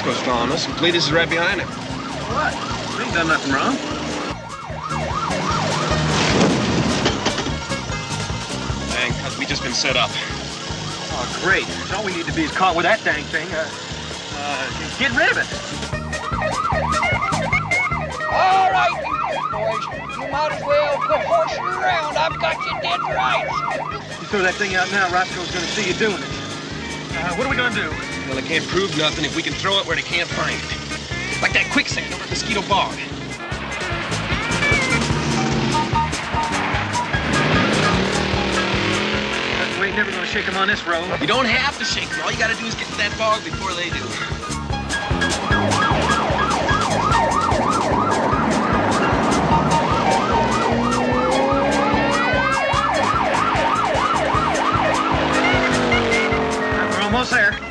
Roscoe's following us, and Cletus is right behind him. What? We ain't done nothing wrong. Dang, we just been set up. Oh, great. So all we need to be is caught with that dang thing. Get rid of it. All right, you boys. You might as well quit horsing around. I've got you dead right. You throw that thing out now, Roscoe's gonna see you doing it. What are we gonna do? Well, it can't prove nothing if we can throw it where they can't find it. Like that quicksand over at Mosquito Bog. We ain't never gonna shake them on this road. You don't have to shake them. All you gotta do is get to that bog before they do. We're almost there.